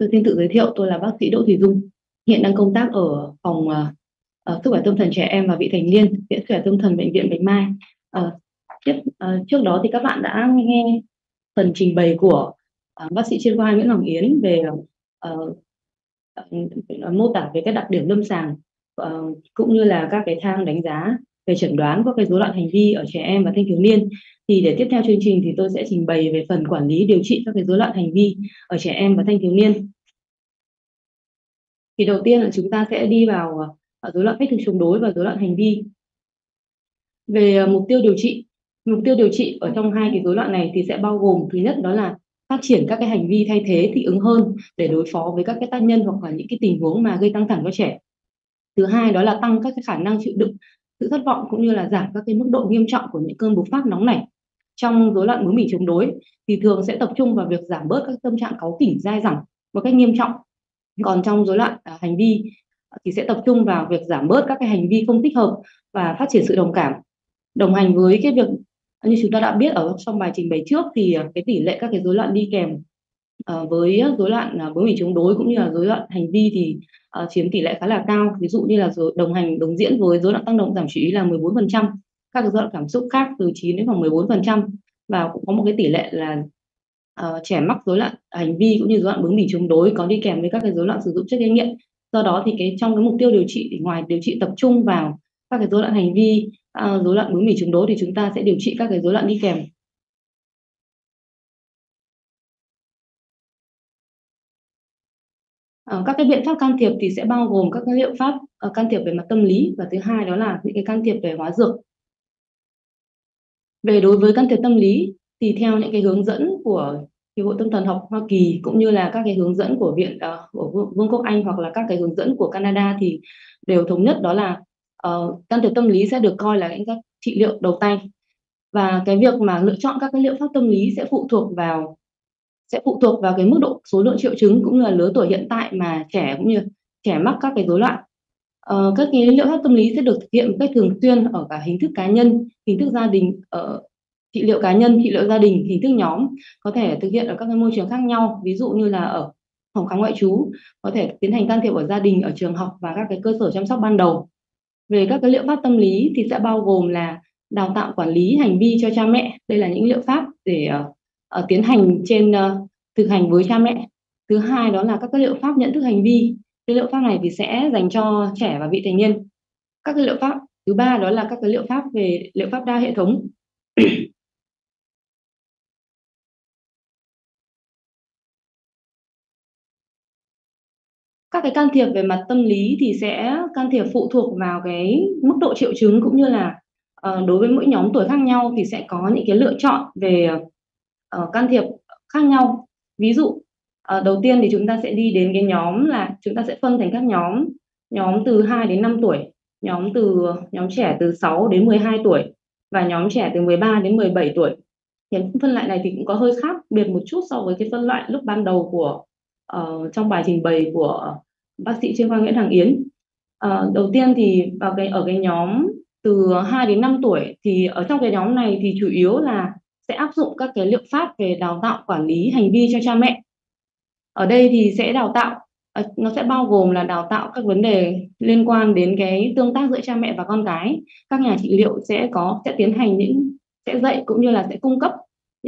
Tôi xin tự giới thiệu, tôi là bác sĩ Đỗ Thùy Dung, hiện đang công tác ở phòng sức khỏe tâm thần trẻ em và vị thành niên, Viện Sức khỏe tâm thần Bệnh viện Bạch Mai. Ờ, trước đó thì các bạn đã nghe phần trình bày của bác sĩ chuyên khoa Nguyễn Hoàng Yến về ờ, mô tả về các đặc điểm lâm sàng, cũng như là các cái thang đánh giá về chẩn đoán các cái rối loạn hành vi ở trẻ em và thanh thiếu niên. Thì để tiếp theo chương trình thì tôi sẽ trình bày về phần quản lý điều trị các cái rối loạn hành vi ở trẻ em và thanh thiếu niên. Thì đầu tiên là chúng ta sẽ đi vào rối loạn cách thức chống đối và rối loạn hành vi. Về mục tiêu điều trị ở trong hai cái rối loạn này thì sẽ bao gồm, thứ nhất đó là phát triển các cái hành vi thay thế thích ứng hơn để đối phó với các cái tác nhân hoặc là những cái tình huống mà gây căng thẳng cho trẻ. Thứ hai đó là tăng các cái khả năng chịu đựng sự thất vọng, cũng như là giảm các cái mức độ nghiêm trọng của những cơn bùng phát nóng nảy. Trong rối loạn bướng bỉnh chống đối thì thường sẽ tập trung vào việc giảm bớt các tâm trạng cáu kỉnh dai dẳng một cách nghiêm trọng. Còn trong rối loạn hành vi thì sẽ tập trung vào việc giảm bớt các cái hành vi không thích hợp và phát triển sự đồng cảm. Đồng hành với cái việc như chúng ta đã biết ở trong bài trình bày trước thì cái tỷ lệ các cái rối loạn đi kèm với rối loạn bướng bỉnh chống đối cũng như là rối loạn hành vi thì chiếm tỷ lệ khá là cao. Ví dụ như là đồng hành đồng diễn với rối loạn tăng động giảm chú ý là 14%, các rối loạn cảm xúc khác từ 9 đến khoảng 14%, và cũng có một cái tỷ lệ là trẻ mắc rối loạn hành vi cũng như rối loạn bướng bỉnh chống đối có đi kèm với các cái rối loạn sử dụng chất gây nghiện. Do đó thì trong cái mục tiêu điều trị thì ngoài điều trị tập trung vào các cái rối loạn hành vi, rối loạn bướng bỉnh chống đối thì chúng ta sẽ điều trị các cái rối loạn đi kèm. Các cái biện pháp can thiệp thì sẽ bao gồm các cái liệu pháp can thiệp về mặt tâm lý, và thứ hai đó là những cái can thiệp về hóa dược. Đối với can thiệp tâm lý thì theo những cái hướng dẫn của Hiệp hội Tâm thần học Hoa Kỳ cũng như là các cái hướng dẫn của của Vương quốc Anh hoặc là các cái hướng dẫn của Canada thì đều thống nhất đó là can thiệp tâm lý sẽ được coi là những các trị liệu đầu tay, và cái việc mà lựa chọn các cái liệu pháp tâm lý sẽ phụ thuộc vào cái mức độ số lượng triệu chứng cũng như là lứa tuổi hiện tại mà trẻ cũng như trẻ mắc các cái rối loạn. Các cái liệu pháp tâm lý sẽ được thực hiện một cách thường xuyên ở cả hình thức cá nhân, hình thức gia đình, trị liệu cá nhân, trị liệu gia đình, hình thức nhóm, có thể thực hiện ở các cái môi trường khác nhau, ví dụ như là ở phòng khám ngoại trú, có thể tiến hành can thiệp ở gia đình, ở trường học và các cái cơ sở chăm sóc ban đầu. Về các cái liệu pháp tâm lý thì sẽ bao gồm là đào tạo quản lý hành vi cho cha mẹ. Đây là những liệu pháp để tiến hành thực hành với cha mẹ. Thứ hai đó là các cái liệu pháp nhận thức hành vi. Cái liệu pháp này thì sẽ dành cho trẻ và vị thành niên. Các cái liệu pháp thứ ba đó là các cái liệu pháp đa hệ thống. Các cái can thiệp về mặt tâm lý thì sẽ can thiệp phụ thuộc vào cái mức độ triệu chứng, cũng như là đối với mỗi nhóm tuổi khác nhau thì sẽ có những cái lựa chọn về can thiệp khác nhau. Ví dụ đầu tiên thì chúng ta sẽ đi đến cái nhóm là chúng ta sẽ phân thành các nhóm từ 2 đến 5 tuổi, nhóm trẻ từ 6 đến 12 tuổi và nhóm trẻ từ 13 đến 17 tuổi. Thì phân loại này thì cũng có hơi khác biệt một chút so với cái phân loại lúc ban đầu của trong bài trình bày của bác sĩ chuyên khoa Nguyễn Hoàng Yến. Đầu tiên thì ở cái nhóm từ 2 đến 5 tuổi thì ở trong cái nhóm này thì chủ yếu là sẽ áp dụng các cái liệu pháp về đào tạo quản lý hành vi cho cha mẹ. Ở đây thì sẽ đào tạo nó sẽ bao gồm là đào tạo các vấn đề liên quan đến cái tương tác giữa cha mẹ và con cái. Các nhà trị liệu sẽ tiến hành sẽ dạy cũng như là sẽ cung cấp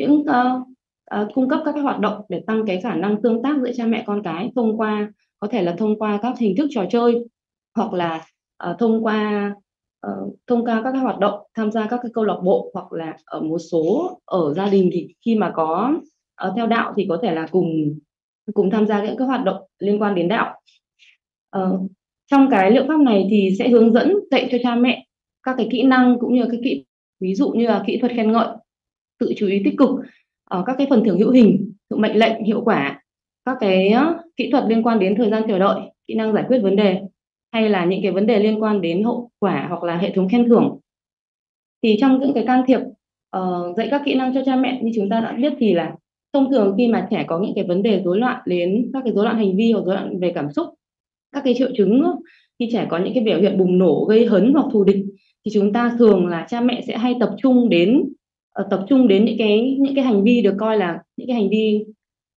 các cái hoạt động để tăng cái khả năng tương tác giữa cha mẹ con cái, có thể là thông qua các hình thức trò chơi, hoặc là thông qua các cái hoạt động tham gia các cái câu lạc bộ, hoặc là ở một số ở gia đình thì khi mà có theo đạo thì có thể là cùng tham gia những cái hoạt động liên quan đến đạo. Trong cái liệu pháp này thì sẽ hướng dẫn dạy cho cha mẹ các cái kỹ năng cũng như ví dụ như là kỹ thuật khen ngợi, tự chú ý tích cực, các cái phần thưởng hữu hình, sự mệnh lệnh hiệu quả, các cái kỹ thuật liên quan đến thời gian chờ đợi, kỹ năng giải quyết vấn đề, hay là những cái vấn đề liên quan đến hậu quả hoặc là hệ thống khen thưởng. Thì trong những cái can thiệp dạy các kỹ năng cho cha mẹ như chúng ta đã biết thì là thông thường khi mà trẻ có những cái vấn đề rối loạn đến các cái rối loạn hành vi hoặc rối loạn về cảm xúc, các cái triệu chứng khi trẻ có những cái biểu hiện bùng nổ, gây hấn hoặc thù địch, thì chúng ta thường là cha mẹ sẽ hay tập trung đến những cái hành vi được coi là những cái hành vi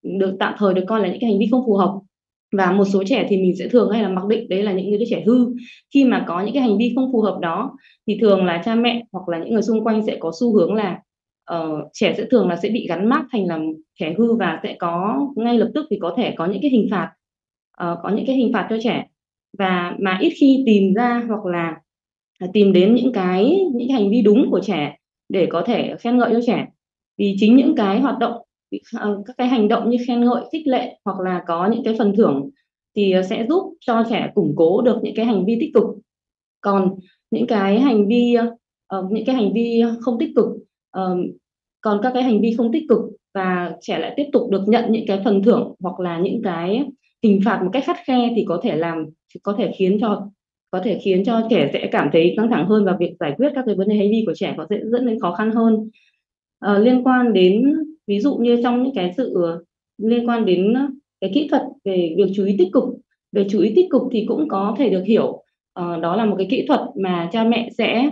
được tạm thời được coi là những cái hành vi không phù hợp. Và một số trẻ thì mình sẽ thường hay là mặc định đấy là những đứa trẻ hư. Khi mà có những cái hành vi không phù hợp đó thì thường là cha mẹ hoặc là những người xung quanh sẽ có xu hướng là trẻ sẽ thường là sẽ bị gắn mác thành là trẻ hư, và sẽ có ngay lập tức thì có thể có những cái hình phạt, có những cái hình phạt cho trẻ, và mà ít khi tìm ra hoặc là tìm đến những cái hành vi đúng của trẻ để có thể khen ngợi cho trẻ. Vì chính những cái hoạt động, các cái hành động như khen ngợi, khích lệ hoặc là có những cái phần thưởng thì sẽ giúp cho trẻ củng cố được những cái hành vi tích cực. Còn những cái hành vi những cái hành vi không tích cực, ờ, còn các cái hành vi không tích cực và trẻ lại tiếp tục được nhận những cái phần thưởng hoặc là những cái hình phạt một cách khắt khe thì có thể khiến cho trẻ sẽ cảm thấy căng thẳng hơn, và việc giải quyết các cái vấn đề hành vi của trẻ có sẽ dẫn đến khó khăn hơn. Liên quan đến, ví dụ như trong những cái sự liên quan đến cái kỹ thuật về việc chú ý tích cực. Về chú ý tích cực thì cũng có thể được hiểu, đó là một cái kỹ thuật mà cha mẹ sẽ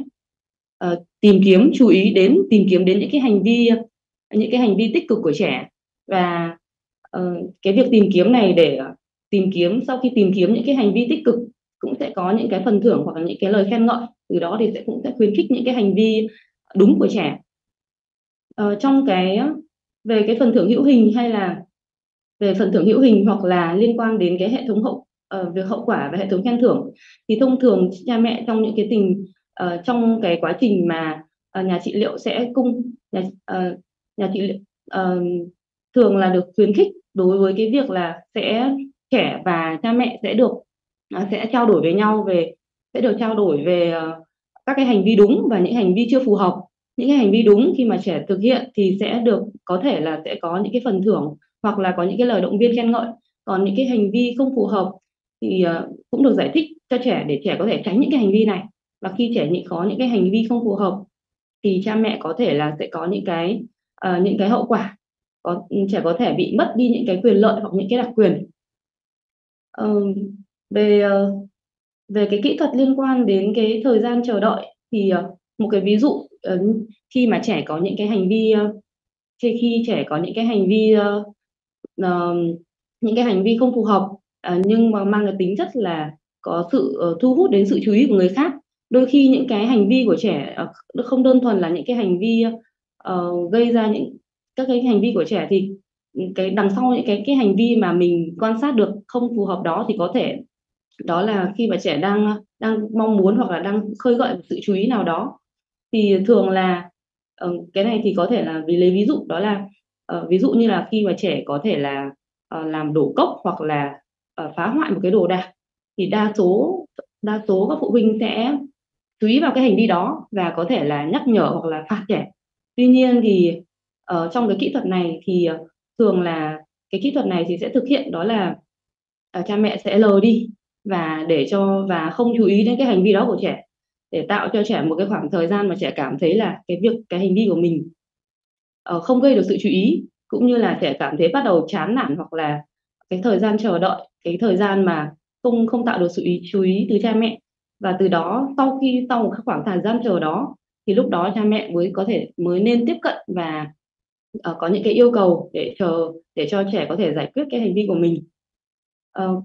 tìm kiếm đến những cái hành vi tích cực của trẻ. Và cái việc tìm kiếm này để sau khi tìm kiếm những cái hành vi tích cực cũng sẽ có những cái phần thưởng hoặc là những cái lời khen ngợi, từ đó thì cũng sẽ khuyến khích những cái hành vi đúng của trẻ. Trong cái về cái phần thưởng hữu hình hay là về phần thưởng hữu hình hoặc là liên quan đến cái hệ thống việc hậu quả và hệ thống khen thưởng, thì thông thường cha mẹ trong những cái trong cái quá trình mà nhà trị liệu sẽ nhà trị liệu thường là được khuyến khích đối với cái việc là trẻ và cha mẹ sẽ trao đổi với nhau sẽ được trao đổi về các cái hành vi đúng và những hành vi chưa phù hợp. Những cái hành vi đúng khi mà trẻ thực hiện thì có thể là sẽ có những cái phần thưởng hoặc là có những cái lời động viên khen ngợi. Còn những cái hành vi không phù hợp thì cũng được giải thích cho trẻ để trẻ có thể tránh những cái hành vi này. Và khi trẻ có những cái hành vi không phù hợp thì cha mẹ có thể là sẽ có những cái hậu quả. Trẻ có thể bị mất đi những cái quyền lợi hoặc những cái đặc quyền. Ờ, về về cái kỹ thuật liên quan đến cái thời gian chờ đợi thì một cái ví dụ, khi mà trẻ có những cái hành vi khi trẻ có những cái hành vi ờ, những cái hành vi không phù hợp, nhưng mà mang cái tính chất là có sự thu hút đến sự chú ý của người khác. Đôi khi những cái hành vi của trẻ không đơn thuần là những cái hành vi gây ra các cái hành vi của trẻ, thì cái đằng sau những cái hành vi mà mình quan sát được không phù hợp đó thì có thể đó là khi mà trẻ đang đang mong muốn hoặc là đang khơi gợi một sự chú ý nào đó. Thì thường là cái này thì có thể là lấy ví dụ đó là ví dụ như là khi mà trẻ có thể là làm đổ cốc hoặc là phá hoại một cái đồ đạc, thì đa số các phụ huynh sẽ chú ý vào cái hành vi đó và có thể là nhắc nhở hoặc là phạt trẻ. Tuy nhiên thì trong cái kỹ thuật này thì thường là cái kỹ thuật này thì sẽ thực hiện đó là cha mẹ sẽ lờ đi và không chú ý đến cái hành vi đó của trẻ, để tạo cho trẻ một cái khoảng thời gian mà trẻ cảm thấy là cái hành vi của mình không gây được sự chú ý, cũng như là trẻ cảm thấy bắt đầu chán nản hoặc là cái thời gian chờ đợi, cái thời gian mà không không tạo được sự chú ý từ cha mẹ. Và từ đó sau một khoảng thời gian chờ đó thì lúc đó cha mẹ mới nên tiếp cận và có những cái yêu cầu để cho trẻ có thể giải quyết cái hành vi của mình. Ờ,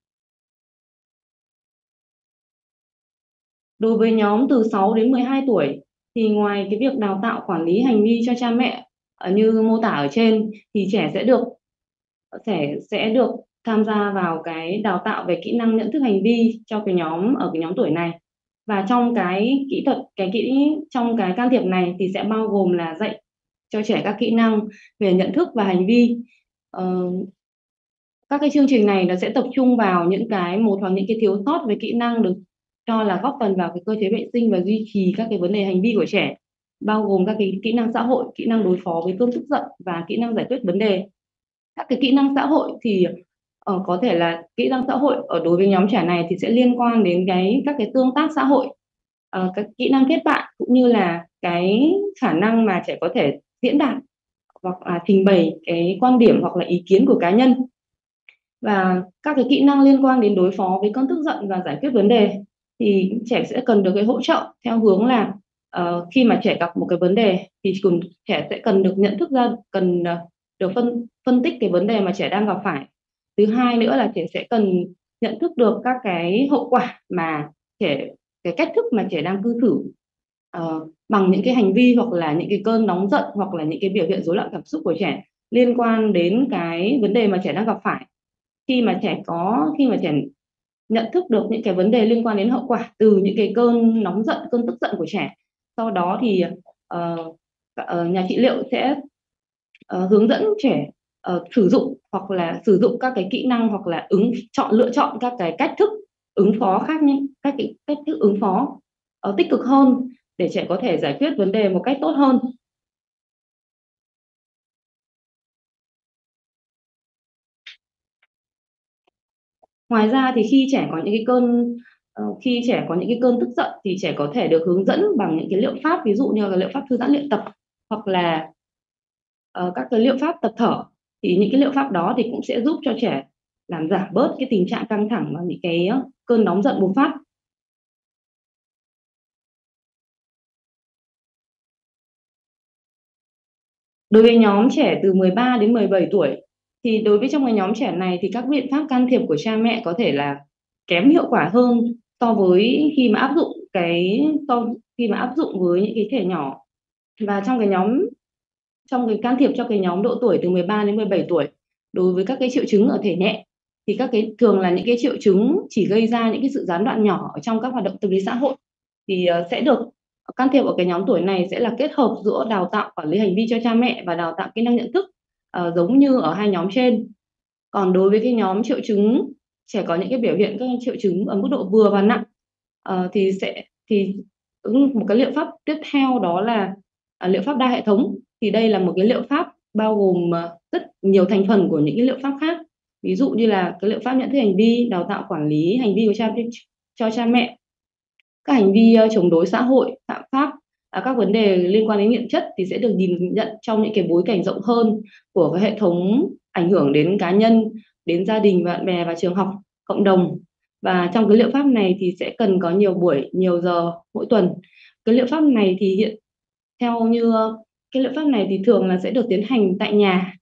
Đối với nhóm từ 6 đến 12 tuổi thì ngoài cái việc đào tạo quản lý hành vi cho cha mẹ như mô tả ở trên, thì trẻ sẽ được tham gia vào cái đào tạo về kỹ năng nhận thức hành vi ở cái nhóm tuổi này. Và trong trong cái can thiệp này thì sẽ bao gồm là dạy cho trẻ các kỹ năng về nhận thức và hành vi. Ờ, các cái chương trình này nó sẽ tập trung vào một hoặc những cái thiếu sót về kỹ năng được cho là góp phần vào cái cơ chế vệ sinh và duy trì các cái vấn đề hành vi của trẻ, bao gồm các cái kỹ năng xã hội, kỹ năng đối phó với cơn tức giận và kỹ năng giải quyết vấn đề. Các cái kỹ năng xã hội thì có thể là kỹ năng xã hội đối với nhóm trẻ này thì sẽ liên quan đến các cái tương tác xã hội, các kỹ năng kết bạn, cũng như là cái khả năng mà trẻ có thể diễn đạt hoặc là trình bày cái quan điểm hoặc là ý kiến của cá nhân. Và các cái kỹ năng liên quan đến đối phó với cơn tức giận và giải quyết vấn đề thì trẻ sẽ cần được cái hỗ trợ theo hướng là khi mà trẻ gặp một cái vấn đề thì trẻ sẽ cần được nhận thức ra, được phân tích cái vấn đề mà trẻ đang gặp phải. Thứ hai nữa là trẻ sẽ cần nhận thức được các cái hậu quả mà cái cách thức mà trẻ đang cư xử bằng những cái hành vi hoặc là những cái cơn nóng giận hoặc là những cái biểu hiện rối loạn cảm xúc của trẻ liên quan đến cái vấn đề mà trẻ đang gặp phải. Khi mà trẻ nhận thức được những cái vấn đề liên quan đến hậu quả từ những cái cơn nóng giận, cơn tức giận của trẻ, sau đó thì nhà trị liệu sẽ hướng dẫn trẻ sử dụng hoặc là sử dụng các cái kỹ năng hoặc là lựa chọn các cái cách thức ứng phó khác, những các cái cách thức ứng phó tích cực hơn để trẻ có thể giải quyết vấn đề một cách tốt hơn. Ngoài ra thì khi trẻ có những cái cơn tức giận thì trẻ có thể được hướng dẫn bằng những cái liệu pháp, ví dụ như là liệu pháp thư giãn luyện tập hoặc là các cái liệu pháp tập thở. Thì những cái liệu pháp đó thì cũng sẽ giúp cho trẻ làm giảm bớt cái tình trạng căng thẳng và những cái cơn nóng giận bùng phát. Đối với nhóm trẻ từ 13 đến 17 tuổi thì đối với trong cái nhóm trẻ này thì các biện pháp can thiệp của cha mẹ có thể là kém hiệu quả hơn so với khi mà áp dụng với những cái trẻ nhỏ. Và trong cái can thiệp cho cái nhóm độ tuổi từ 13 đến 17 tuổi, đối với các cái triệu chứng ở thể nhẹ thì thường là những cái triệu chứng chỉ gây ra những cái sự gián đoạn nhỏ ở trong các hoạt động tâm lý xã hội, thì sẽ được can thiệp ở cái nhóm tuổi này sẽ là kết hợp giữa đào tạo quản lý hành vi cho cha mẹ và đào tạo kỹ năng nhận thức, giống như ở hai nhóm trên. Còn đối với cái nhóm triệu chứng trẻ có những cái biểu hiện các triệu chứng ở mức độ vừa và nặng, thì một cái liệu pháp tiếp theo đó là liệu pháp đa hệ thống. Thì đây là một cái liệu pháp bao gồm rất nhiều thành phần của những cái liệu pháp khác, ví dụ như là cái liệu pháp nhận thức hành vi, đào tạo quản lý hành vi cho cha mẹ, các hành vi chống đối xã hội, phạm pháp, các vấn đề liên quan đến nghiện chất thì sẽ được nhìn nhận trong những cái bối cảnh rộng hơn của cái hệ thống ảnh hưởng đến cá nhân, đến gia đình, bạn bè và trường học, cộng đồng. Và trong cái liệu pháp này thì sẽ cần có nhiều buổi, nhiều giờ mỗi tuần. Cái liệu pháp này thì theo như cái liệu pháp này thì thường là sẽ được tiến hành tại nhà.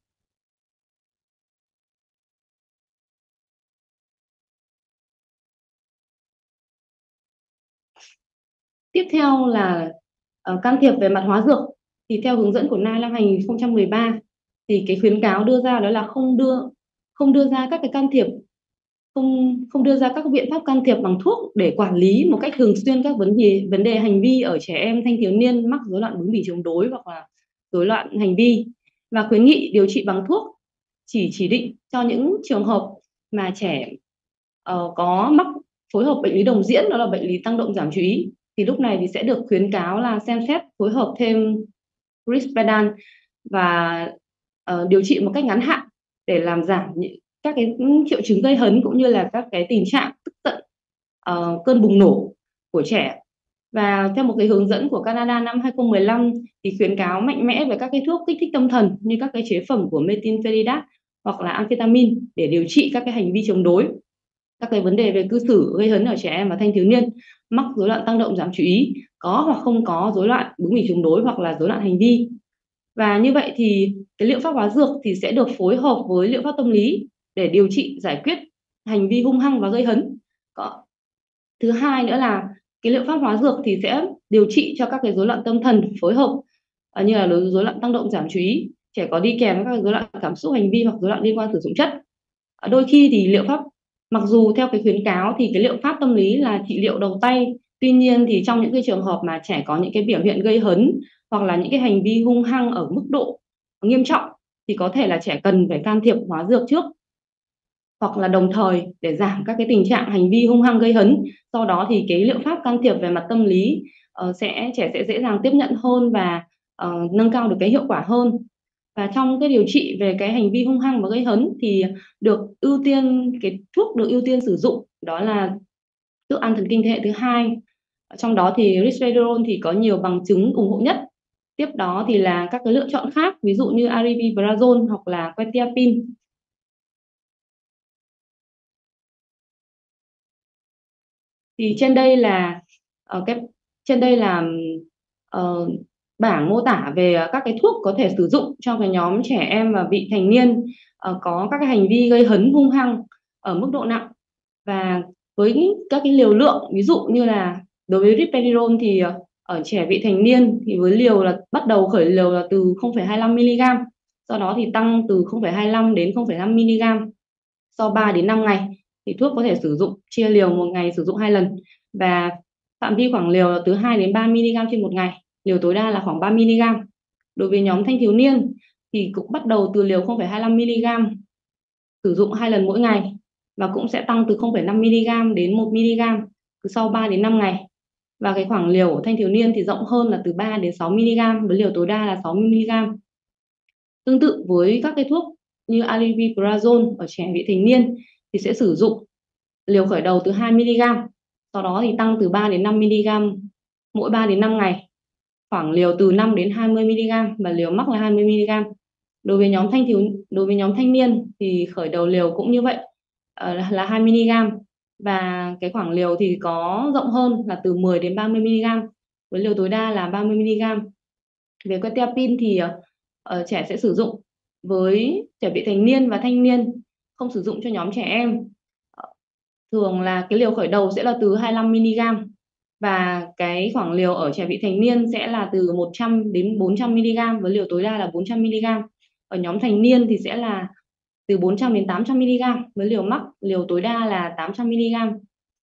Tiếp theo là can thiệp về mặt hóa dược. Thì theo hướng dẫn của NICE năm 2013 thì cái khuyến cáo đưa ra đó là không đưa ra các cái can thiệp không đưa ra các biện pháp can thiệp bằng thuốc để quản lý một cách thường xuyên các vấn đề hành vi ở trẻ em thanh thiếu niên mắc rối loạn bướng bỉ chống đối hoặc là rối loạn hành vi, và khuyến nghị điều trị bằng thuốc chỉ định cho những trường hợp mà trẻ có mắc phối hợp bệnh lý đồng diễn, đó là bệnh lý tăng động giảm chú ý, thì lúc này thì sẽ được khuyến cáo là xem xét phối hợp thêm risperidone và điều trị một cách ngắn hạn để làm giảm các cái triệu chứng gây hấn cũng như là các cái tình trạng tức giận, cơn bùng nổ của trẻ. Và theo một cái hướng dẫn của Canada năm 2015 thì khuyến cáo mạnh mẽ về các cái thuốc kích thích tâm thần như các cái chế phẩm của metylphenidat hoặc là amphetamine để điều trị các cái hành vi chống đối, các cái vấn đề về cư xử gây hấn ở trẻ em và thanh thiếu niên mắc rối loạn tăng động giảm chú ý, có hoặc không có rối loạn bướng bỉ chống đối hoặc là rối loạn hành vi. Và như vậy thì cái liệu pháp hóa dược thì sẽ được phối hợp với liệu pháp tâm lý để điều trị giải quyết hành vi hung hăng và gây hấn. Thứ hai nữa là cái liệu pháp hóa dược thì sẽ điều trị cho các cái rối loạn tâm thần phối hợp, như là rối loạn tăng động giảm chú ý, trẻ có đi kèm các rối loạn cảm xúc hành vi hoặc rối loạn liên quan sử dụng chất. Đôi khi thì mặc dù theo cái khuyến cáo thì cái liệu pháp tâm lý là trị liệu đầu tay, tuy nhiên thì trong những cái trường hợp mà trẻ có những cái biểu hiện gây hấn hoặc là những cái hành vi hung hăng ở mức độ nghiêm trọng thì có thể là trẻ cần phải can thiệp hóa dược trước, hoặc là đồng thời để giảm các cái tình trạng hành vi hung hăng gây hấn. Sau đó thì cái liệu pháp can thiệp về mặt tâm lý trẻ sẽ dễ dàng tiếp nhận hơn và nâng cao được cái hiệu quả hơn. Và trong cái điều trị về cái hành vi hung hăng và gây hấn thì cái thuốc được ưu tiên sử dụng đó là thuốc an thần kinh thế hệ thứ hai. Trong đó thì risperidone thì có nhiều bằng chứng ủng hộ nhất. Tiếp đó thì là các cái lựa chọn khác, ví dụ như aripiprazole hoặc là quetiapine. Thì trên đây là bảng mô tả về các cái thuốc có thể sử dụng cho cái nhóm trẻ em và vị thành niên có các cái hành vi gây hấn hung hăng ở mức độ nặng, và với các cái liều lượng, ví dụ như là đối với risperidone thì ở trẻ vị thành niên thì với liều là bắt đầu khởi liều là từ 0,25 mg, sau đó thì tăng từ 0,25 đến 0,5 mg sau 3 đến 5 ngày. Thì thuốc có thể sử dụng chia liều, một ngày sử dụng 2 lần, và phạm vi khoảng liều là từ 2 đến 3 mg trên một ngày, liều tối đa là khoảng 3 mg. Đối với nhóm thanh thiếu niên thì cũng bắt đầu từ liều 0,25 mg, sử dụng 2 lần mỗi ngày, và cũng sẽ tăng từ 0,5 mg đến 1 mg từ sau 3 đến 5 ngày. Và cái khoảng liều của thanh thiếu niên thì rộng hơn là từ 3 đến 6 mg với liều tối đa là 60 mg. Tương tự với các cái thuốc như aripiprazole ở trẻ vị thành niên thì sẽ sử dụng liều khởi đầu từ 2 mg, sau đó thì tăng từ 3 đến 5 mg mỗi 3 đến 5 ngày, khoảng liều từ 5 đến 20 mg và liều mắc là 20 mg. Đối với nhóm thanh niên thì khởi đầu liều cũng như vậy, là 2 mg, và cái khoảng liều thì có rộng hơn là từ 10 đến 30 mg với liều tối đa là 30 mg. Về quetiapine thì trẻ sẽ sử dụng với trẻ vị thành niên và thanh niên, không sử dụng cho nhóm trẻ em. Thường là cái liều khởi đầu sẽ là từ 25 mg, và cái khoảng liều ở trẻ vị thành niên sẽ là từ 100 đến 400 mg với liều tối đa là 400 mg. Ở nhóm thành niên thì sẽ là từ 400 đến 800 mg với liều mắc, liều tối đa là 800 mg.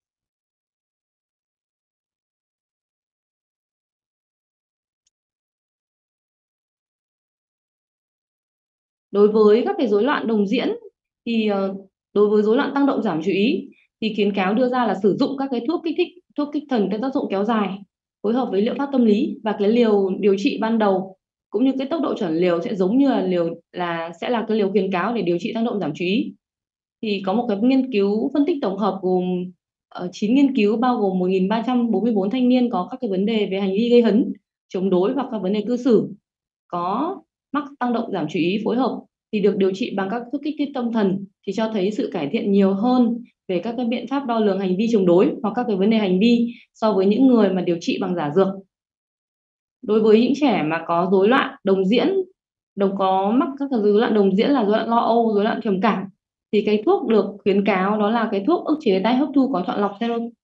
Đối với các cái rối loạn đồng diễn thì đối với rối loạn tăng động giảm chú ý thì khuyến cáo đưa ra là sử dụng các cái thuốc kích thích, thuốc kích thần có tác dụng kéo dài phối hợp với liệu pháp tâm lý, và cái liều điều trị ban đầu cũng như cái tốc độ chuẩn liều sẽ giống như là sẽ là cái liều khuyến cáo để điều trị tăng động giảm chú ý. Thì có một cái nghiên cứu phân tích tổng hợp gồm 9 nghiên cứu bao gồm 1.344 thanh niên có các cái vấn đề về hành vi gây hấn, chống đối hoặc các vấn đề cư xử có mắc tăng động giảm chú ý phối hợp thì được điều trị bằng các thuốc kích thích tâm thần, thì cho thấy sự cải thiện nhiều hơn về các cái biện pháp đo lường hành vi chống đối hoặc các cái vấn đề hành vi so với những người mà điều trị bằng giả dược. Đối với những trẻ mà có rối loạn đồng diễn, có mắc các cái rối loạn đồng diễn là rối loạn lo âu, rối loạn trầm cảm, thì cái thuốc được khuyến cáo đó là cái thuốc ức chế tái hấp thu có chọn lọc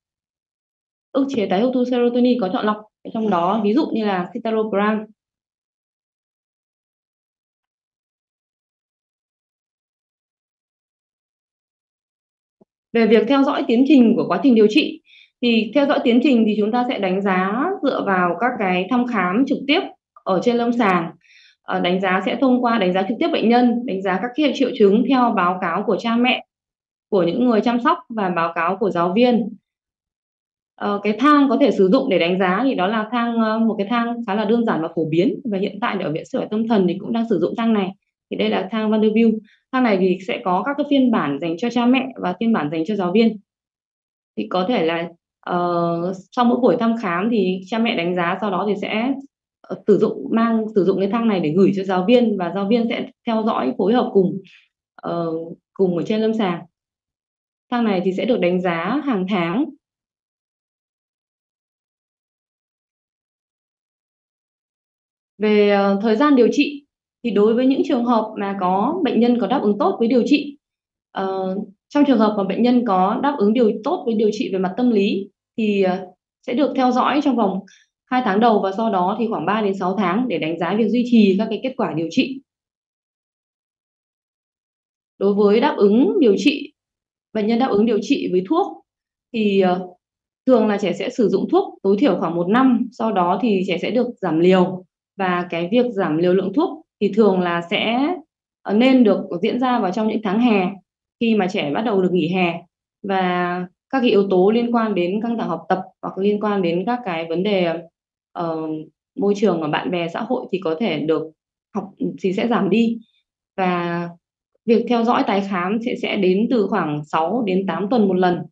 serotonin có chọn lọc, trong đó ví dụ như là citalopram. Về việc theo dõi tiến trình của quá trình điều trị thì theo dõi tiến trình thì chúng ta sẽ đánh giá dựa vào các cái thăm khám trực tiếp ở trên lâm sàng. Đánh giá sẽ thông qua đánh giá trực tiếp bệnh nhân, đánh giá các triệu chứng theo báo cáo của cha mẹ, của những người chăm sóc và báo cáo của giáo viên. Cái thang có thể sử dụng để đánh giá thì đó là một cái thang khá là đơn giản và phổ biến, và hiện tại ở Viện Sức khỏe Tâm thần thì cũng đang sử dụng thang này. Thì đây là thang Vanderbilt. Thang này thì sẽ có các cái phiên bản dành cho cha mẹ và phiên bản dành cho giáo viên. Thì có thể là sau mỗi buổi thăm khám thì cha mẹ đánh giá, sau đó thì sẽ sử dụng cái thang này để gửi cho giáo viên, và giáo viên sẽ theo dõi phối hợp cùng ở trên lâm sàng. Thang này thì sẽ được đánh giá hàng tháng. Về thời gian điều trị thì đối với những trường hợp mà có bệnh nhân có đáp ứng tốt với điều trị, trong trường hợp mà bệnh nhân có đáp ứng tốt với điều trị về mặt tâm lý thì sẽ được theo dõi trong vòng 2 tháng đầu, và sau đó thì khoảng 3 đến 6 tháng để đánh giá việc duy trì các cái kết quả điều trị. Đối với đáp ứng điều trị, bệnh nhân đáp ứng điều trị với thuốc thì thường là trẻ sẽ sử dụng thuốc tối thiểu khoảng 1 năm, sau đó thì trẻ sẽ được giảm liều, và cái việc giảm liều lượng thuốc thì thường là sẽ nên được diễn ra vào trong những tháng hè, khi mà trẻ bắt đầu được nghỉ hè, và các cái yếu tố liên quan đến căng thẳng học tập hoặc liên quan đến các cái vấn đề môi trường và bạn bè xã hội thì có thể được thì sẽ giảm đi. Và việc theo dõi tái khám sẽ đến từ khoảng 6 đến 8 tuần một lần.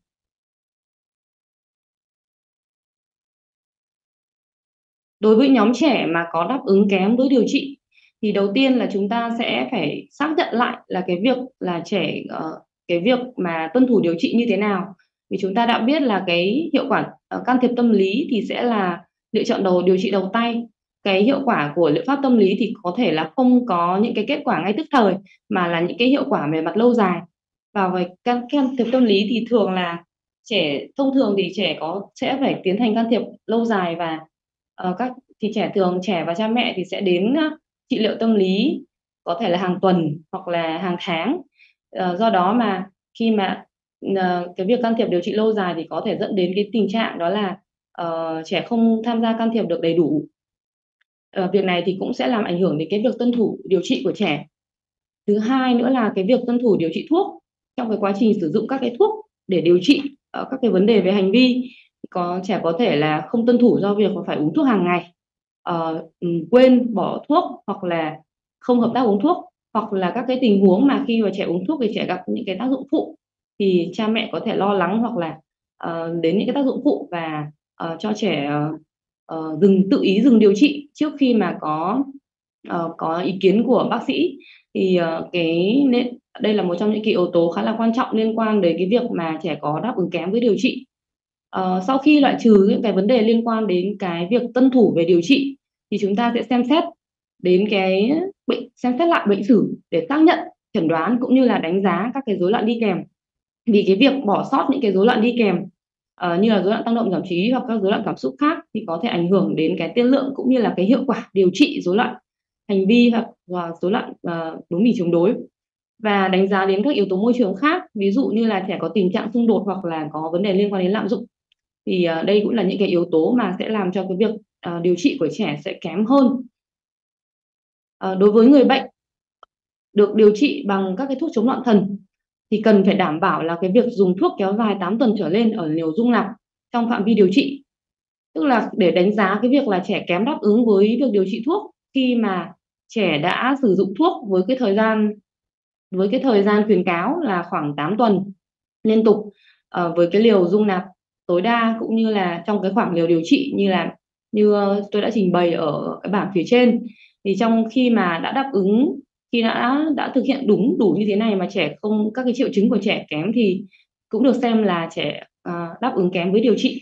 Đối với nhóm trẻ mà có đáp ứng kém với điều trị thì đầu tiên là chúng ta sẽ phải xác nhận lại là cái việc là cái việc mà tuân thủ điều trị như thế nào. Vì chúng ta đã biết là cái hiệu quả can thiệp tâm lý thì sẽ là lựa chọn điều trị đầu tay. cái hiệu quả của liệu pháp tâm lý thì có thể là không có những cái kết quả ngay tức thời, mà là những cái hiệu quả về mặt lâu dài. Và về can thiệp tâm lý thì thường là thông thường thì trẻ sẽ phải tiến hành can thiệp lâu dài, và các thì trẻ và cha mẹ thì sẽ đến trị liệu tâm lý có thể là hàng tuần hoặc là hàng tháng. Do đó mà khi mà cái việc can thiệp điều trị lâu dài thì có thể dẫn đến cái tình trạng đó là trẻ không tham gia can thiệp được đầy đủ. Việc này thì cũng sẽ làm ảnh hưởng đến cái việc tuân thủ điều trị của trẻ. Thứ hai nữa là cái việc tuân thủ điều trị thuốc. Trong cái quá trình sử dụng các cái thuốc để điều trị các cái vấn đề về hành vi, trẻ có thể là không tuân thủ do việc phải uống thuốc hàng ngày, quên bỏ thuốc, hoặc là không hợp tác uống thuốc, hoặc là các cái tình huống mà khi mà trẻ uống thuốc thì trẻ gặp những cái tác dụng phụ, thì cha mẹ có thể lo lắng hoặc là đến những cái tác dụng phụ và cho trẻ tự ý dừng điều trị trước khi mà có ý kiến của bác sĩ. Thì đây là một trong những cái yếu tố khá là quan trọng liên quan đến cái việc mà trẻ có đáp ứng kém với điều trị. Sau khi loại trừ những cái vấn đề liên quan đến cái việc tuân thủ về điều trị, thì chúng ta sẽ xem xét lại bệnh sử để xác nhận, chẩn đoán cũng như là đánh giá các cái rối loạn đi kèm. Vì cái việc bỏ sót những cái rối loạn đi kèm như là rối loạn tăng động giảm chú ý hoặc các rối loạn cảm xúc khác thì có thể ảnh hưởng đến cái tiên lượng cũng như là cái hiệu quả điều trị rối loạn hành vi hoặc rối loạn bướng bỉnh chống đối. Và đánh giá đến các yếu tố môi trường khác, ví dụ như là trẻ có tình trạng xung đột hoặc là có vấn đề liên quan đến lạm dụng, thì đây cũng là những cái yếu tố mà sẽ làm cho cái việc điều trị của trẻ sẽ kém hơn. Đối với người bệnh được điều trị bằng các cái thuốc chống loạn thần thì cần phải đảm bảo là cái việc dùng thuốc kéo dài 8 tuần trở lên ở liều dung nạp trong phạm vi điều trị. Tức là để đánh giá cái việc là trẻ kém đáp ứng với việc điều trị thuốc khi mà trẻ đã sử dụng thuốc với cái thời gian khuyến cáo là khoảng 8 tuần liên tục với cái liều dung nạp tối đa, cũng như là trong cái khoảng liều điều trị như tôi đã trình bày ở cái bảng phía trên. Thì trong khi mà đã đáp ứng khi đã thực hiện đủ như thế này mà các cái triệu chứng của trẻ kém thì cũng được xem là trẻ đáp ứng kém với điều trị.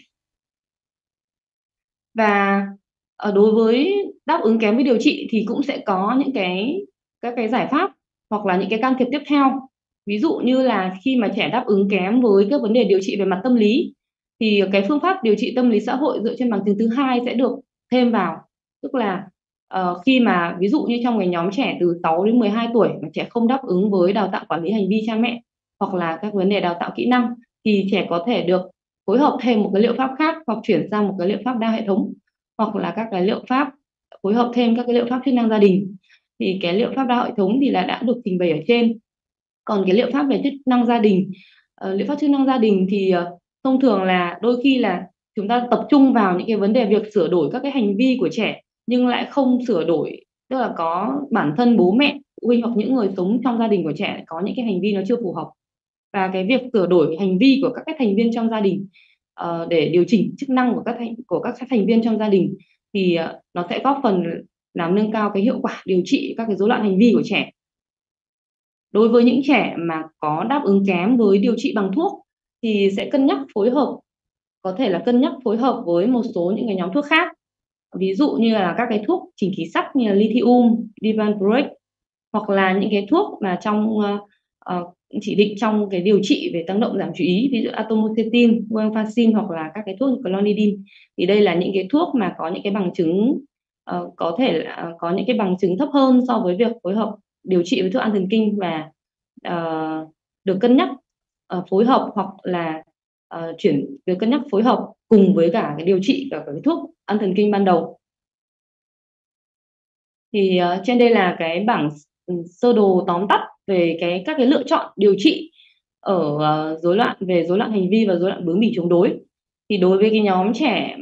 Và đối với đáp ứng kém với điều trị thì cũng sẽ có những các cái giải pháp hoặc là những cái can thiệp tiếp theo. Ví dụ như là khi mà trẻ đáp ứng kém với các vấn đề điều trị về mặt tâm lý thì cái phương pháp điều trị tâm lý xã hội dựa trên bằng chứng thứ hai sẽ được thêm vào. Tức là khi mà ví dụ như trong cái nhóm trẻ từ 6 đến 12 tuổi mà trẻ không đáp ứng với đào tạo quản lý hành vi cha mẹ hoặc là các vấn đề đào tạo kỹ năng, thì trẻ có thể được phối hợp thêm một cái liệu pháp khác hoặc chuyển sang một cái liệu pháp đa hệ thống, hoặc là các cái liệu pháp phối hợp thêm các cái liệu pháp chức năng gia đình. Thì cái liệu pháp đa hệ thống thì đã được trình bày ở trên. Còn cái liệu pháp về chức năng gia đình, liệu pháp chức năng gia đình thì thông thường là đôi khi là chúng ta tập trung vào những cái vấn đề việc sửa đổi các cái hành vi của trẻ nhưng lại không sửa đổi, tức là có bản thân bố mẹ, phụ huynh hoặc những người sống trong gia đình của trẻ có những cái hành vi nó chưa phù hợp, và cái việc sửa đổi hành vi của các thành viên trong gia đình để điều chỉnh chức năng của các thành viên trong gia đình thì nó sẽ góp phần làm nâng cao cái hiệu quả điều trị các cái rối loạn hành vi của trẻ. Đối với những trẻ mà có đáp ứng kém với điều trị bằng thuốc thì sẽ có thể là cân nhắc phối hợp với một số những cái nhóm thuốc khác. Ví dụ như là các cái thuốc chỉnh khí sắc như là lithium, divalproex, hoặc là những cái thuốc mà chỉ định trong cái điều trị về tăng động giảm chú ý, ví dụ atomoxetine, guanfacine, hoặc là các cái thuốc như clonidine. Thì đây là những cái thuốc mà có những cái bằng chứng có thể là có những cái bằng chứng thấp hơn so với việc phối hợp điều trị với thuốc an thần kinh, và được cân nhắc phối hợp hoặc là được cân nhắc phối hợp cùng với cả cái điều trị cả cái thuốc an thần kinh ban đầu. Thì trên đây là cái bảng sơ đồ tóm tắt về các cái lựa chọn điều trị ở rối loạn hành vi và rối loạn bướng bỉnh chống đối. Thì đối với cái nhóm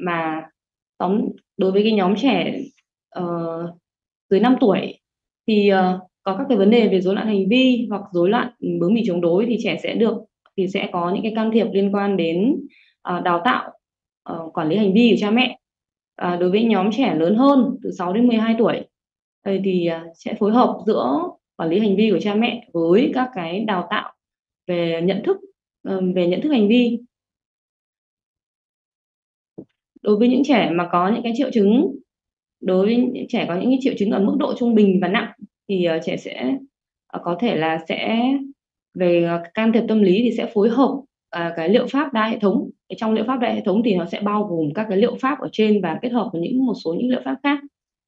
trẻ dưới 5 tuổi thì có các cái vấn đề về rối loạn hành vi hoặc rối loạn bướng bỉnh chống đối thì sẽ có những cái can thiệp liên quan đến đào tạo quản lý hành vi của cha mẹ. Đối với nhóm trẻ lớn hơn từ 6 đến 12 tuổi thì sẽ phối hợp giữa quản lý hành vi của cha mẹ với các cái đào tạo về nhận thức hành vi. Đối với những trẻ mà có những cái triệu chứng Đối với những trẻ có những cái triệu chứng ở mức độ trung bình và nặng thì trẻ sẽ có thể là sẽ về can thiệp tâm lý thì sẽ phối hợp cái liệu pháp đa hệ thống. Thì trong liệu pháp đa hệ thống thì nó sẽ bao gồm các cái liệu pháp ở trên và kết hợp với một số những liệu pháp khác.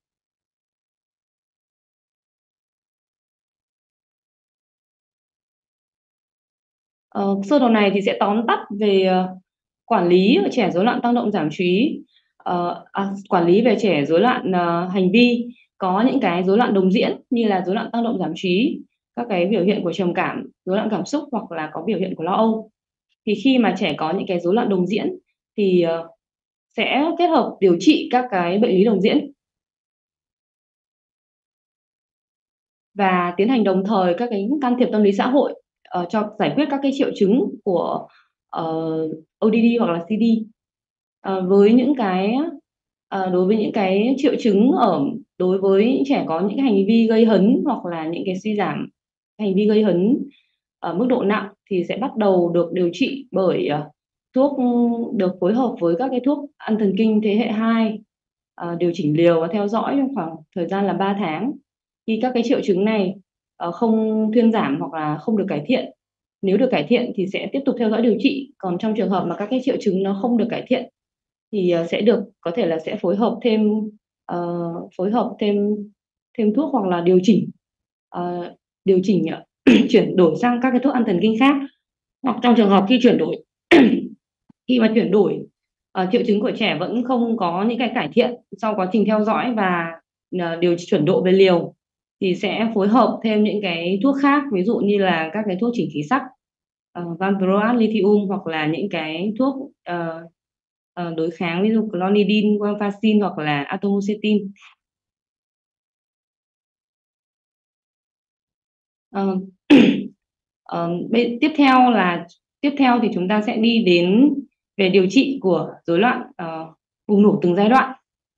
Sơ đồ này thì sẽ tóm tắt về quản lý ở trẻ rối loạn tăng động giảm chú ý, quản lý về trẻ rối loạn hành vi có những cái rối loạn đồng diễn như là rối loạn tăng động giảm chú ý, các cái biểu hiện của trầm cảm, rối loạn cảm xúc hoặc là có biểu hiện của lo âu. Thì khi mà trẻ có những cái rối loạn đồng diễn thì sẽ kết hợp điều trị các cái bệnh lý đồng diễn và tiến hành đồng thời các cái can thiệp tâm lý xã hội cho giải quyết các cái triệu chứng của ODD hoặc là CD. Với những cái đối với những cái triệu chứng đối với những trẻ có những cái hành vi gây hấn hoặc là những cái suy giảm hành vi gây hấn ở mức độ nặng thì sẽ bắt đầu được điều trị bởi thuốc được phối hợp với các cái thuốc an thần kinh thế hệ 2, điều chỉnh liều và theo dõi trong khoảng thời gian là 3 tháng. Khi các cái triệu chứng này không thuyên giảm hoặc là không được cải thiện, nếu được cải thiện thì sẽ tiếp tục theo dõi điều trị, còn trong trường hợp mà các cái triệu chứng nó không được cải thiện thì sẽ có thể là sẽ phối hợp thêm thuốc hoặc là điều chỉnh chuyển đổi sang các cái thuốc an thần kinh khác, hoặc trong trường hợp khi chuyển đổi khi mà chuyển đổi triệu chứng của trẻ vẫn không có những cái cải thiện sau quá trình theo dõi và điều chuẩn độ về liều thì sẽ phối hợp thêm những cái thuốc khác, ví dụ như là các cái thuốc chỉnh khí sắc, valproat, lithium hoặc là những cái thuốc đối kháng ví dụ clonidine, guanfacine hoặc là atomoxetine. Ờ, tiếp theo thì chúng ta sẽ đi đến về điều trị của rối loạn bùng nổ từng giai đoạn.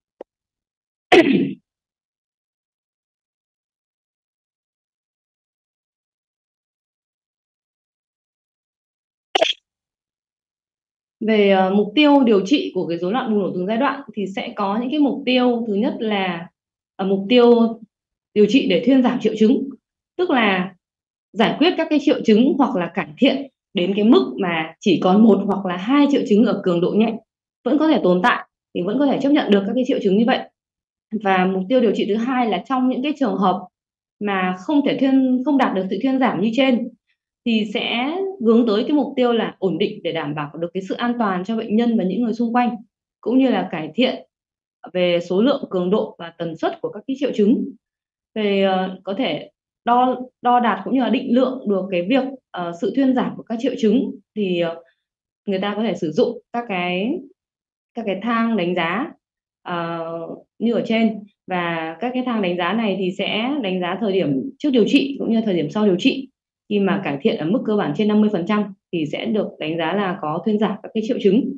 Về mục tiêu điều trị của cái rối loạn bùng nổ từng giai đoạn thì sẽ có những cái mục tiêu. Thứ nhất là mục tiêu điều trị để thuyên giảm triệu chứng, tức là giải quyết các cái triệu chứng hoặc là cải thiện đến cái mức mà chỉ còn 1 hoặc là 2 triệu chứng ở cường độ nhẹ vẫn có thể tồn tại, thì vẫn có thể chấp nhận được các cái triệu chứng như vậy. Và mục tiêu điều trị thứ hai là trong những cái trường hợp mà không đạt được sự thuyên giảm như trên thì sẽ hướng tới cái mục tiêu là ổn định để đảm bảo được cái sự an toàn cho bệnh nhân và những người xung quanh, cũng như là cải thiện về số lượng, cường độ và tần suất của các cái triệu chứng. Về có thể đo đạt cũng như là định lượng được cái việc sự thuyên giảm của các triệu chứng thì người ta có thể sử dụng các cái thang đánh giá như ở trên, và các cái thang đánh giá này thì sẽ đánh giá thời điểm trước điều trị cũng như thời điểm sau điều trị. Khi mà cải thiện ở mức cơ bản trên 50% thì sẽ được đánh giá là có thuyên giảm các cái triệu chứng.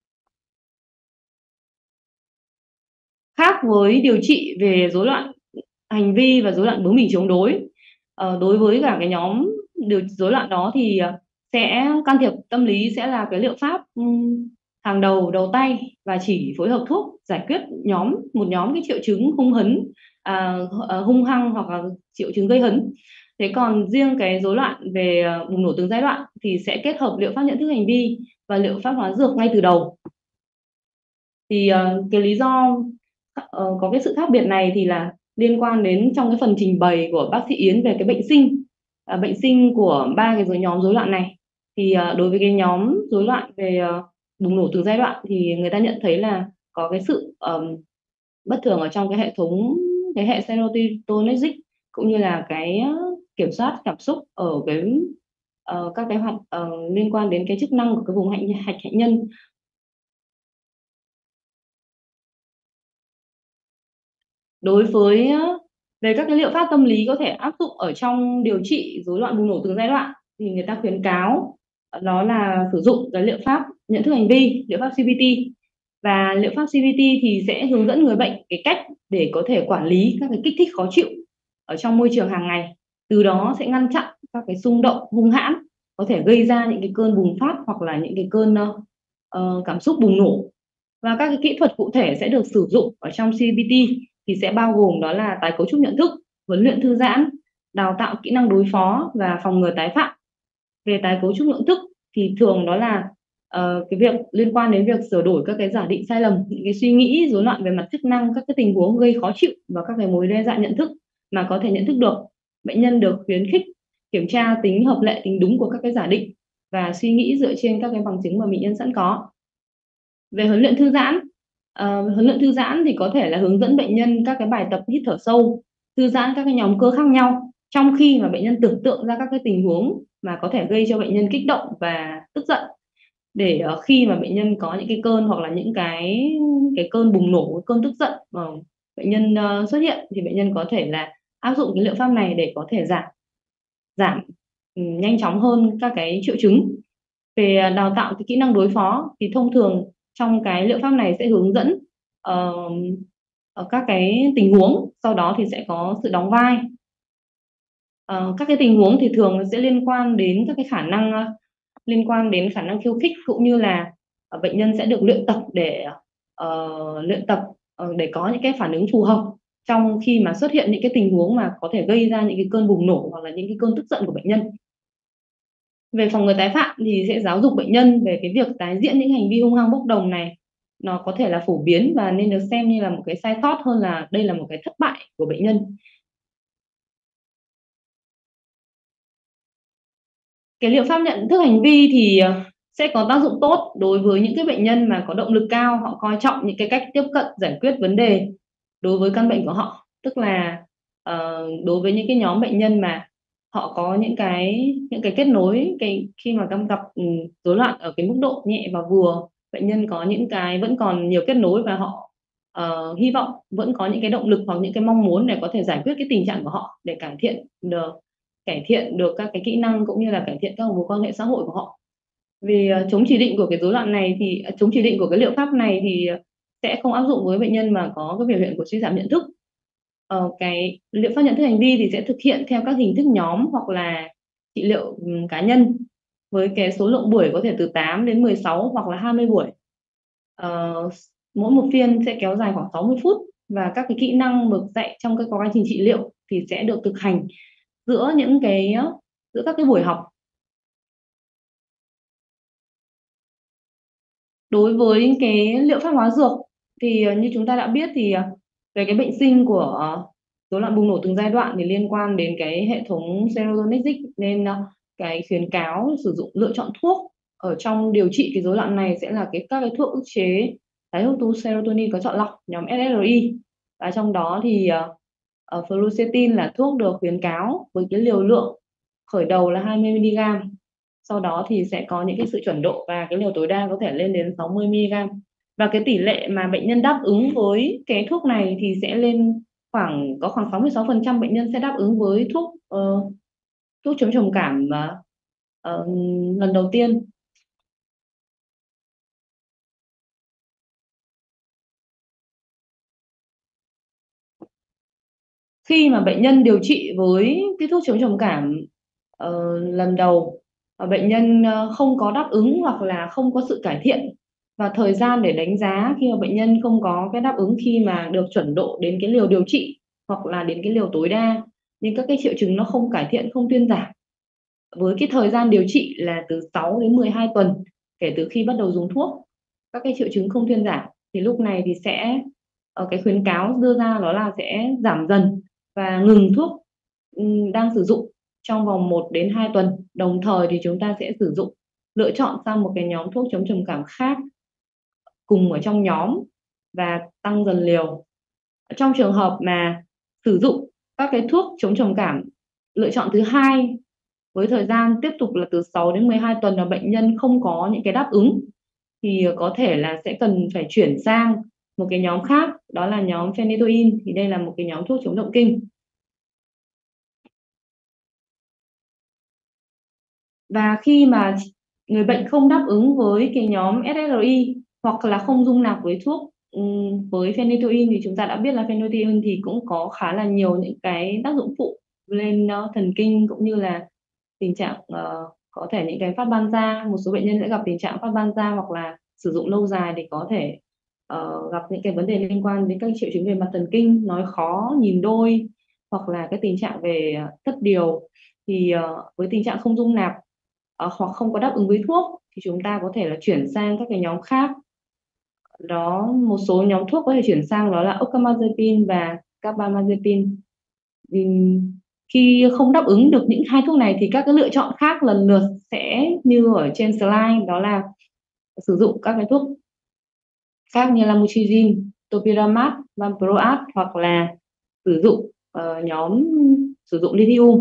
Khác với điều trị về rối loạn hành vi và rối loạn bướng bỉnh chống đối, đối với cả cái nhóm rối loạn đó thì sẽ can thiệp tâm lý sẽ là cái liệu pháp hàng đầu tay và chỉ phối hợp thuốc giải quyết một nhóm cái triệu chứng hung hăng hoặc là triệu chứng gây hấn. Thế còn riêng cái rối loạn về bùng nổ từng giai đoạn thì sẽ kết hợp liệu pháp nhận thức hành vi và liệu pháp hóa dược ngay từ đầu. Thì cái lý do có cái sự khác biệt này thì là liên quan đến trong cái phần trình bày của bác sĩ Yến về cái bệnh sinh của 3 cái nhóm rối loạn này. Thì đối với cái nhóm rối loạn về bùng nổ từng giai đoạn thì người ta nhận thấy là có cái sự bất thường ở trong cái hệ serotonergic, cũng như là cái kiểm soát cảm xúc ở các cái hoạt liên quan đến cái chức năng của cái vùng hạch hạnh nhân. Đối với về các cái liệu pháp tâm lý có thể áp dụng ở trong điều trị rối loạn bùng nổ từng giai đoạn thì người ta khuyến cáo đó là sử dụng cái liệu pháp nhận thức hành vi, liệu pháp CBT. Và liệu pháp CBT thì sẽ hướng dẫn người bệnh cái cách để có thể quản lý các cái kích thích khó chịu ở trong môi trường hàng ngày, từ đó sẽ ngăn chặn các cái xung động hung hãn có thể gây ra những cái cơn bùng phát hoặc là những cái cơn cảm xúc bùng nổ. Và các cái kỹ thuật cụ thể sẽ được sử dụng ở trong CBT thì sẽ bao gồm đó là tái cấu trúc nhận thức, huấn luyện thư giãn, đào tạo kỹ năng đối phó và phòng ngừa tái phạm. Về tái cấu trúc nhận thức thì thường đó là cái việc liên quan đến việc sửa đổi các cái giả định sai lầm, những cái suy nghĩ rối loạn về mặt chức năng, các cái tình huống gây khó chịu và các cái mối đe dọa nhận thức mà có thể nhận thức được. Bệnh nhân được khuyến khích kiểm tra tính hợp lệ, tính đúng của các cái giả định và suy nghĩ dựa trên các cái bằng chứng mà bệnh nhân sẵn có. Về huấn luyện thư giãn, huấn luyện thư giãn thì có thể là hướng dẫn bệnh nhân các cái bài tập hít thở sâu, thư giãn các cái nhóm cơ khác nhau trong khi mà bệnh nhân tưởng tượng ra các cái tình huống mà có thể gây cho bệnh nhân kích động và tức giận, để khi mà bệnh nhân có những cái cơn hoặc là những cái cơn bùng nổ, cơn tức giận mà bệnh nhân xuất hiện thì bệnh nhân có thể là áp dụng cái liệu pháp này để có thể giảm giảm nhanh chóng hơn các cái triệu chứng. Về đào tạo cái kỹ năng đối phó thì thông thường trong cái liệu pháp này sẽ hướng dẫn ờ, ở các cái tình huống, sau đó thì sẽ có sự đóng vai. Các cái tình huống thì thường sẽ liên quan đến các cái khả năng liên quan đến khả năng khiêu khích, cũng như là bệnh nhân sẽ được luyện tập để để có những cái phản ứng phù hợp trong khi mà xuất hiện những cái tình huống mà có thể gây ra những cái cơn bùng nổ hoặc là những cái cơn tức giận của bệnh nhân. Về phòng ngừa tái phạm thì sẽ giáo dục bệnh nhân về cái việc tái diễn những hành vi hung hăng bốc đồng này, nó có thể là phổ biến và nên được xem như là một cái sai sót hơn là đây là một cái thất bại của bệnh nhân. Cái liệu pháp nhận thức hành vi thì sẽ có tác dụng tốt đối với những cái bệnh nhân mà có động lực cao, họ coi trọng những cái cách tiếp cận giải quyết vấn đề đối với căn bệnh của họ. Tức là đối với những cái nhóm bệnh nhân mà họ có những cái kết nối khi mà gặp rối loạn ở cái mức độ nhẹ và vừa, bệnh nhân có những cái vẫn còn nhiều kết nối và họ hy vọng vẫn có những cái động lực hoặc những cái mong muốn để có thể giải quyết cái tình trạng của họ, để cải thiện được các cái kỹ năng cũng như là cải thiện các mối quan hệ xã hội của họ. Vì chống chỉ định của cái rối loạn này thì chống chỉ định của cái liệu pháp này thì sẽ không áp dụng với bệnh nhân mà có cái biểu hiện của suy giảm nhận thức. Cái liệu pháp nhận thức hành vi thì sẽ thực hiện theo các hình thức nhóm hoặc là trị liệu cá nhân với cái số lượng buổi có thể từ 8 đến 16 hoặc là 20 buổi. Ờ, Mỗi một phiên sẽ kéo dài khoảng 60 phút và các cái kỹ năng được dạy trong cái quá trình trị liệu thì sẽ được thực hành giữa giữa các cái buổi học. Đối với cái liệu pháp hóa dược thì như chúng ta đã biết thì về cái bệnh sinh của rối loạn bùng nổ từng giai đoạn thì liên quan đến cái hệ thống serotonergic, nên cái khuyến cáo sử dụng lựa chọn thuốc ở trong điều trị cái rối loạn này sẽ là các cái thuốc ức chế tái hấp thu serotonin có chọn lọc nhóm SSRI, và trong đó thì fluoxetine là thuốc được khuyến cáo với cái liều lượng khởi đầu là 20 mg, sau đó thì sẽ có những cái sự chuẩn độ và cái liều tối đa có thể lên đến 60 mg, và cái tỷ lệ mà bệnh nhân đáp ứng với cái thuốc này thì sẽ lên khoảng 66% bệnh nhân sẽ đáp ứng với thuốc chống trầm cảm lần đầu tiên. Khi mà bệnh nhân điều trị với cái thuốc chống trầm cảm lần đầu, bệnh nhân không có đáp ứng hoặc là không có sự cải thiện, và thời gian để đánh giá khi mà bệnh nhân không có cái đáp ứng khi mà được chuẩn độ đến cái liều điều trị hoặc là đến cái liều tối đa, nhưng các cái triệu chứng nó không cải thiện, không thuyên giảm, với cái thời gian điều trị là từ 6 đến 12 tuần kể từ khi bắt đầu dùng thuốc, các cái triệu chứng không thuyên giảm, thì lúc này thì sẽ cái khuyến cáo đưa ra đó là sẽ giảm dần và ngừng thuốc đang sử dụng trong vòng 1 đến 2 tuần. Đồng thời thì chúng ta sẽ lựa chọn sang một cái nhóm thuốc chống trầm cảm khác cùng ở trong nhóm và tăng dần liều. Trong trường hợp mà sử dụng các cái thuốc chống trầm cảm lựa chọn thứ hai với thời gian tiếp tục là từ 6 đến 12 tuần mà bệnh nhân không có những cái đáp ứng, thì có thể là sẽ cần phải chuyển sang một cái nhóm khác, đó là nhóm phenytoin. Thì đây là một cái nhóm thuốc chống động kinh. Và khi mà người bệnh không đáp ứng với cái nhóm SSRI hoặc là không dung nạp với thuốc với phenytoin, thì chúng ta đã biết là phenytoin thì cũng có khá là nhiều những cái tác dụng phụ lên thần kinh, cũng như là tình trạng có thể những cái phát ban da. Một số bệnh nhân sẽ gặp tình trạng phát ban da hoặc là sử dụng lâu dài thì có thể gặp những cái vấn đề liên quan đến các triệu chứng về mặt thần kinh, nói khó, nhìn đôi, hoặc là cái tình trạng về thất điều, thì với tình trạng không dung nạp hoặc không có đáp ứng với thuốc thì chúng ta có thể là chuyển sang các cái nhóm khác. Đó, một số nhóm thuốc có thể chuyển sang đó là oxcarbazepine và carbamazepine. Khi không đáp ứng được những hai thuốc này thì các cái lựa chọn khác lần lượt sẽ như ở trên slide, đó là sử dụng các cái thuốc khác như lamotrigine, topiramate, valproate, hoặc là sử dụng nhóm sử dụng lithium.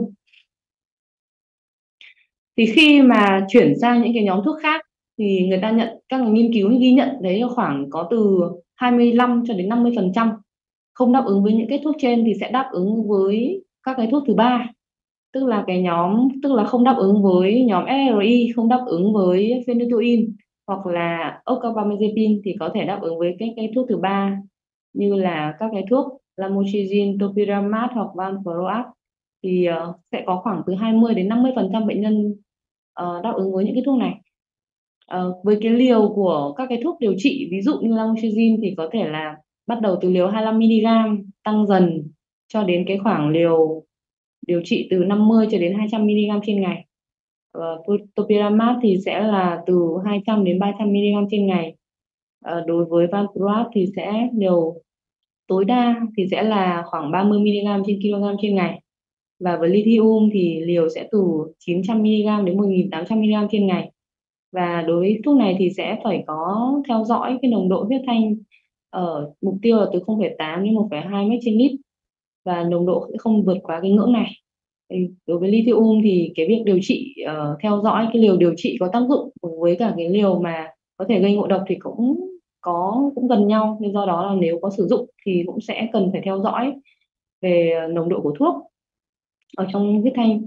Thì khi mà chuyển sang những cái nhóm thuốc khác thì người ta các nghiên cứu ghi nhận đấy là khoảng có từ 25 cho đến 50% không đáp ứng với những cái thuốc trên thì sẽ đáp ứng với các cái thuốc thứ ba, tức là không đáp ứng với nhóm SRI, không đáp ứng với phenytoin hoặc là oxcarbazepine thì có thể đáp ứng với cái thuốc thứ ba như là các cái thuốc lamotrigine, topiramate hoặc valproate. Thì sẽ có khoảng từ 20 đến 50% bệnh nhân đáp ứng với những cái thuốc này. Với cái liều của các cái thuốc điều trị ví dụ như lamotrigine thì có thể là bắt đầu từ liều 25 mg tăng dần cho đến cái khoảng liều điều trị từ 50 cho đến 200 mg trên ngày. Topiramate thì sẽ là từ 200 đến 300 mg trên ngày. Đối với valproate thì sẽ liều tối đa thì sẽ là khoảng 30 mg trên kg trên ngày. Và với lithium thì liều sẽ từ 900 mg đến 1.800 mg trên ngày. Và đối với thuốc này thì sẽ phải có theo dõi cái nồng độ huyết thanh ở mục tiêu là từ 0,8 đến 1,2 mg trên lít, và nồng độ sẽ không vượt quá cái ngưỡng này. Đối với lithium thì cái việc điều trị theo dõi cái liều điều trị có tác dụng với cả cái liều mà có thể gây ngộ độc thì cũng gần nhau, nên do đó là nếu có sử dụng thì cũng sẽ cần phải theo dõi về nồng độ của thuốc ở trong huyết thanh.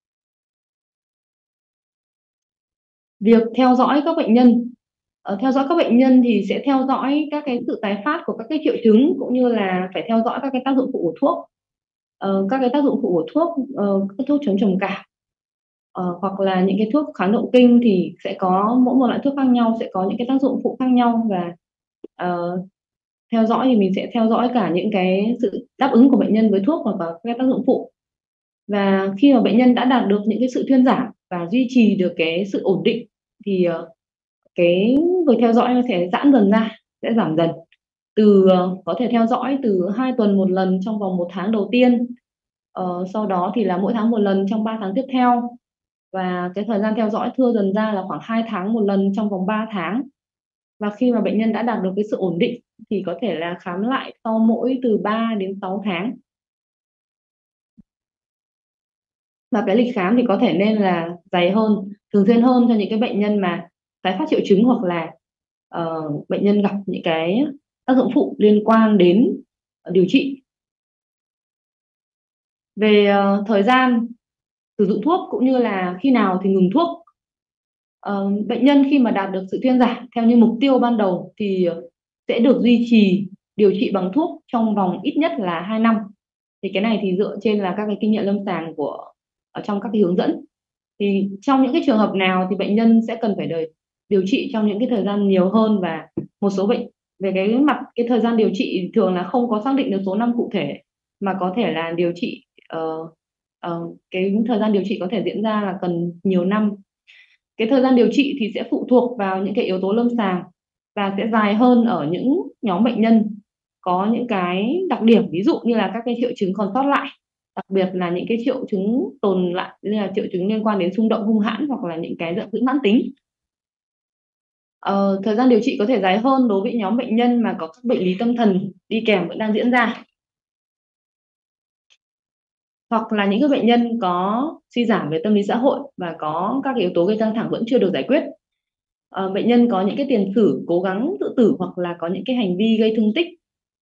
Việc theo dõi các bệnh nhân, theo dõi các bệnh nhân thì sẽ theo dõi các cái sự tái phát của các cái triệu chứng, cũng như là phải theo dõi các cái tác dụng phụ của thuốc. Các cái tác dụng phụ của thuốc, các thuốc chống trầm cảm, hoặc là những cái thuốc kháng động kinh thì sẽ có mỗi một loại thuốc khác nhau sẽ có những cái tác dụng phụ khác nhau, và theo dõi thì mình sẽ theo dõi cả những cái sự đáp ứng của bệnh nhân với thuốc và các tác dụng phụ. Và khi mà bệnh nhân đã đạt được những cái sự thuyên giảm và duy trì được cái sự ổn định thì cái việc theo dõi nó sẽ giãn dần ra, sẽ giảm dần. Có thể theo dõi từ 2 tuần một lần trong vòng 1 tháng đầu tiên, sau đó thì là mỗi tháng một lần trong 3 tháng tiếp theo, và cái thời gian theo dõi thưa dần ra là khoảng 2 tháng một lần trong vòng 3 tháng. Và khi mà bệnh nhân đã đạt được cái sự ổn định thì có thể là khám lại sau mỗi từ 3 đến 6 tháng. Và cái lịch khám thì có thể nên là dày hơn, thường xuyên hơn cho những cái bệnh nhân mà tái phát triệu chứng, hoặc là bệnh nhân gặp những cái tác dụng phụ liên quan đến điều trị. Về thời gian sử dụng thuốc cũng như là khi nào thì ngừng thuốc. Bệnh nhân khi mà đạt được sự thuyên giảm theo như mục tiêu ban đầu thì sẽ được duy trì điều trị bằng thuốc trong vòng ít nhất là 2 năm. Thì cái này thì dựa trên là các cái kinh nghiệm lâm sàng ở trong các cái hướng dẫn. Thì trong những cái trường hợp nào thì bệnh nhân sẽ cần phải điều trị trong những cái thời gian nhiều hơn, và một số bệnh về cái thời gian điều trị thường là không có xác định được số năm cụ thể, mà có thể là điều trị cái thời gian điều trị có thể diễn ra là cần nhiều năm. Cái thời gian điều trị thì sẽ phụ thuộc vào những cái yếu tố lâm sàng và sẽ dài hơn ở những nhóm bệnh nhân có những cái đặc điểm, ví dụ như là các cái triệu chứng còn sót lại, đặc biệt là những cái triệu chứng tồn lại như là triệu chứng liên quan đến xung động hung hãn hoặc là những cái giận dữ mãn tính. Thời gian điều trị có thể dài hơn đối với nhóm bệnh nhân mà có các bệnh lý tâm thần đi kèm vẫn đang diễn ra, hoặc là những cái bệnh nhân có suy giảm về tâm lý xã hội và có các yếu tố gây căng thẳng vẫn chưa được giải quyết. Bệnh nhân có những cái tiền sử cố gắng tự tử hoặc là có những cái hành vi gây thương tích.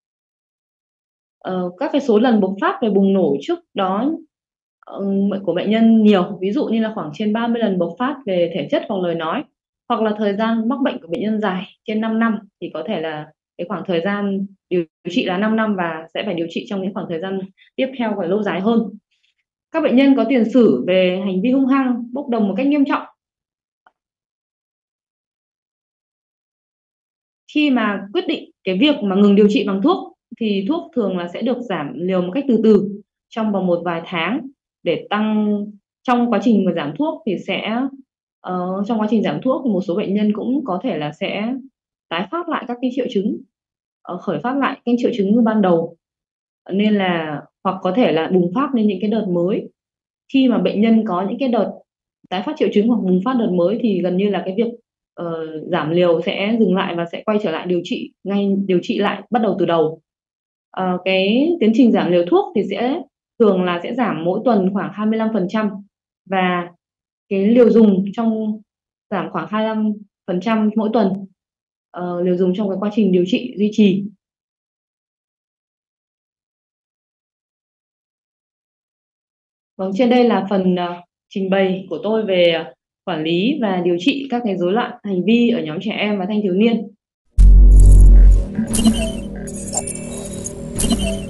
Các cái số lần bộc phát về bùng nổ trước đó của bệnh nhân nhiều, ví dụ như là khoảng trên 30 lần bộc phát về thể chất hoặc lời nói, hoặc là thời gian mắc bệnh của bệnh nhân dài trên 5 năm thì có thể là cái khoảng thời gian điều trị là 5 năm và sẽ phải điều trị trong những khoảng thời gian tiếp theo và lâu dài hơn. Các bệnh nhân có tiền sử về hành vi hung hăng, bốc đồng một cách nghiêm trọng khi mà quyết định cái việc mà ngừng điều trị bằng thuốc thì thuốc thường là sẽ được giảm liều một cách từ từ trong vòng một vài tháng để tăng trong quá trình mà giảm thuốc thì sẽ trong quá trình giảm thuốc thì một số bệnh nhân cũng có thể là sẽ tái phát lại các cái triệu chứng, khởi phát lại cái triệu chứng như ban đầu. Nên là hoặc có thể là bùng phát lên những cái đợt mới. Khi mà bệnh nhân có những cái đợt tái phát triệu chứng hoặc bùng phát đợt mới thì gần như là cái việc, giảm liều sẽ dừng lại và sẽ quay trở lại điều trị lại bắt đầu từ đầu. Cái tiến trình giảm liều thuốc thì thường là sẽ giảm mỗi tuần khoảng 25% và cái liều dùng giảm khoảng 25% mỗi tuần, liều dùng trong cái quá trình điều trị duy trì. Vâng, trên đây là phần, trình bày của tôi về, quản lý và điều trị các cái rối loạn hành vi ở nhóm trẻ em và thanh thiếu niên.